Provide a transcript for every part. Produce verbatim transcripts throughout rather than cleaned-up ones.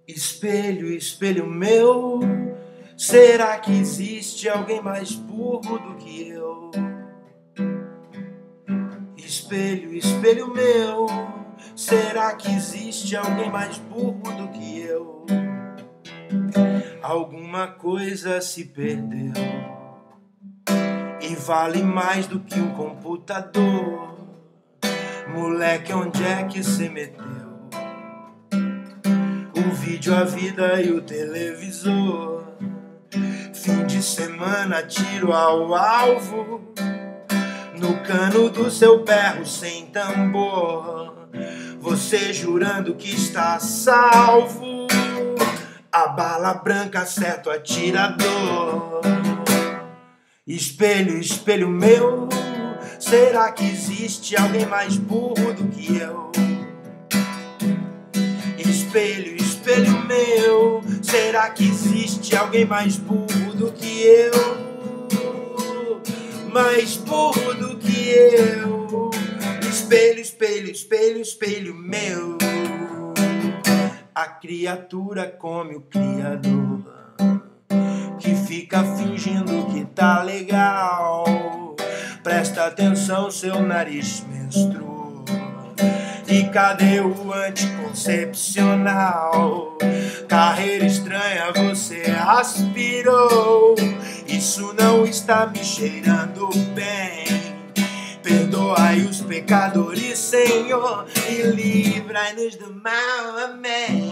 Espelho, espelho meu, será que existe alguém mais burro do que eu? Espelho, espelho meu, será que existe alguém mais burro do que eu? Alguma coisa se perdeu e vale mais do que um computador. Moleque, onde é que cê meteu o vídeo, a vida e o televisor? Fim de semana, tiro ao alvo no cano do seu berro sem tambor. Você jurando que está salvo, a bala branca acerta o atirador. Espelho, espelho meu, será que existe alguém mais burro do que eu? Espelho, espelho meu, será que existe alguém mais burro do que eu? Mais burro do que eu. Espelho, espelho, espelho, espelho meu, a criatura come o criador, que fica fingindo que tá legal. Presta atenção, seu nariz menstruou. E cadê o anticoncepcional? Carreira estranha você aspirou. Isso não está me cheirando bem. Perdoai os pecadores, Senhor, e livrai-nos do mal, amém.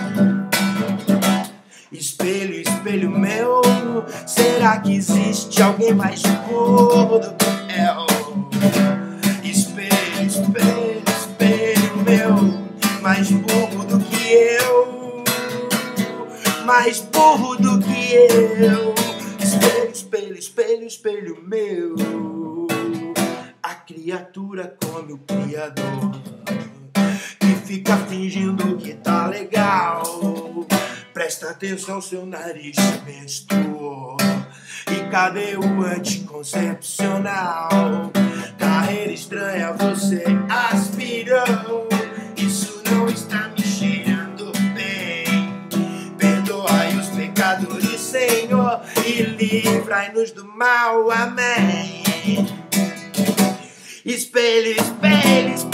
Espelho, espelho meu, será que existe alguém mais burro do que eu? Espelho, espelho, espelho meu, mais burro do que eu, mais burro do que eu. Espelho, espelho, espelho, espelho meu, a criatura come o criador, que fica fingindo que tá legal. Presta atenção, seu nariz menstruou. E cadê o anticoncepcional? Carreira estranha você aspirou. Isso não está me cheirando bem. Perdoai os pecadores, Senhor, e livrai-nos do mal, amém. Espelho, espelho, espelho.